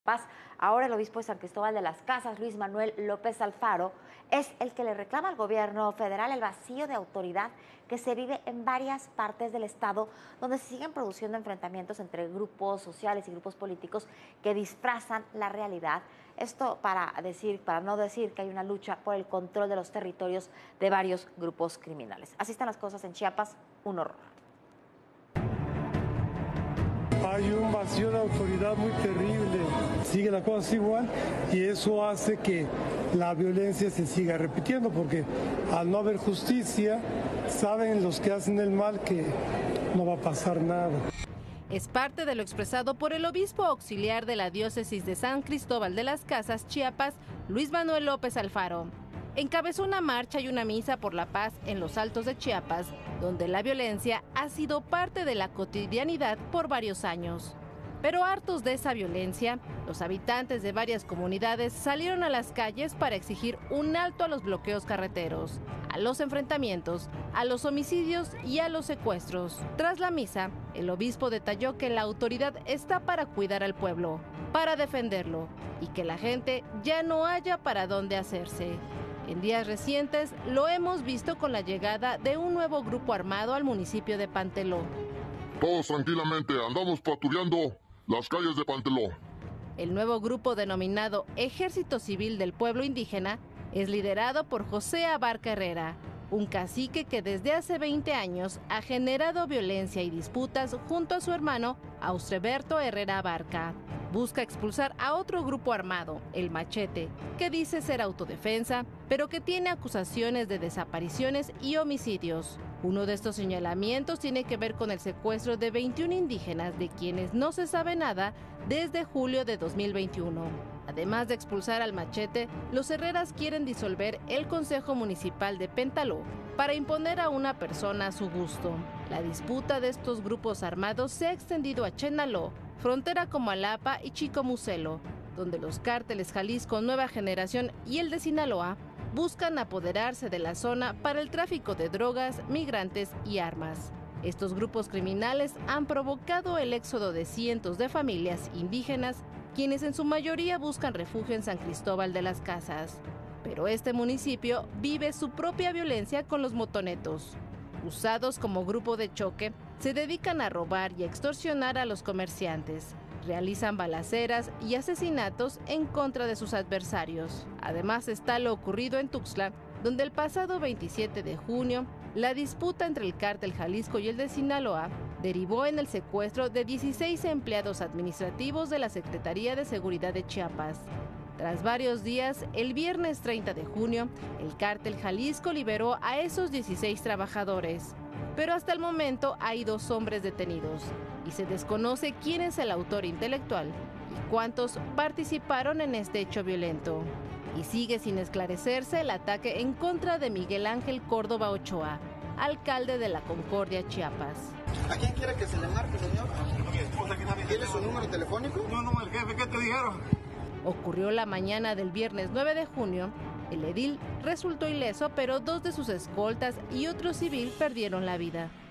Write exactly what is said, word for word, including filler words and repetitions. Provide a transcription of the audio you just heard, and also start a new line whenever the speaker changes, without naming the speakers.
Paz. Ahora el obispo de San Cristóbal de las Casas, Luis Manuel López Alfaro, es el que le reclama al gobierno federal el vacío de autoridad que se vive en varias partes del estado, donde se siguen produciendo enfrentamientos entre grupos sociales y grupos políticos que disfrazan la realidad. Esto para decir, para no decir que hay una lucha por el control de los territorios de varios grupos criminales. Así están las cosas en Chiapas, un horror.
Hay un vacío de autoridad muy terrible, sigue la cosa igual y eso hace que la violencia se siga repitiendo porque al no haber justicia saben los que hacen el mal que no va a pasar nada.
Es parte de lo expresado por el obispo auxiliar de la diócesis de San Cristóbal de las Casas, Chiapas, Luis Manuel López Alfaro. Encabezó una marcha y una misa por la paz en los Altos de Chiapas, donde la violencia ha sido parte de la cotidianidad por varios años. Pero hartos de esa violencia, los habitantes de varias comunidades salieron a las calles para exigir un alto a los bloqueos carreteros, a los enfrentamientos, a los homicidios y a los secuestros. Tras la misa, el obispo detalló que la autoridad está para cuidar al pueblo, para defenderlo, y que la gente ya no haya para dónde hacerse. En días recientes lo hemos visto con la llegada de un nuevo grupo armado al municipio de Panteló.
Todos tranquilamente, andamos patrullando las calles de Panteló.
El nuevo grupo denominado Ejército Civil del Pueblo Indígena es liderado por José Abarca Herrera, un cacique que desde hace veinte años ha generado violencia y disputas junto a su hermano Austreberto Herrera Abarca. Busca expulsar a otro grupo armado, el Machete, que dice ser autodefensa, pero que tiene acusaciones de desapariciones y homicidios. Uno de estos señalamientos tiene que ver con el secuestro de veintiún indígenas de quienes no se sabe nada desde julio de dos mil veintiuno. Además de expulsar al Machete, los Herreras quieren disolver el Consejo Municipal de Panteló para imponer a una persona a su gusto. La disputa de estos grupos armados se ha extendido a Chenaló, frontera Comalapa y Chicomucelo, donde los cárteles Jalisco Nueva Generación y el de Sinaloa buscan apoderarse de la zona para el tráfico de drogas, migrantes y armas. Estos grupos criminales han provocado el éxodo de cientos de familias indígenas, quienes en su mayoría buscan refugio en San Cristóbal de las Casas. Pero este municipio vive su propia violencia con los motonetos. Usados como grupo de choque, se dedican a robar y a extorsionar a los comerciantes. Realizan balaceras y asesinatos en contra de sus adversarios. Además está lo ocurrido en Tuxtla, donde el pasado veintisiete de junio, la disputa entre el cártel Jalisco y el de Sinaloa derivó en el secuestro de dieciséis empleados administrativos de la Secretaría de Seguridad de Chiapas. Tras varios días, el viernes treinta de junio, el cártel Jalisco liberó a esos dieciséis trabajadores. Pero hasta el momento hay dos hombres detenidos y se desconoce quién es el autor intelectual y cuántos participaron en este hecho violento. Y sigue sin esclarecerse el ataque en contra de Miguel Ángel Córdoba Ochoa, alcalde de La Concordia, Chiapas.
¿A quién quiere que se le marque, señor? ¿Tiene su número telefónico?
No, no, el jefe, ¿qué te dijeron?
Ocurrió la mañana del viernes nueve de junio. El edil resultó ileso, pero dos de sus escoltas y otro civil perdieron la vida.